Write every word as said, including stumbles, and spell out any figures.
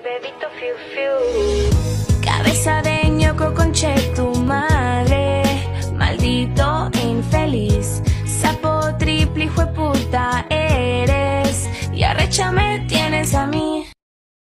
bebito fiu fiu. Cabeza de ñoco conche tu madre, maldito e infeliz, sapo triple hijo de puta eres, y arrecha me tienes a mí.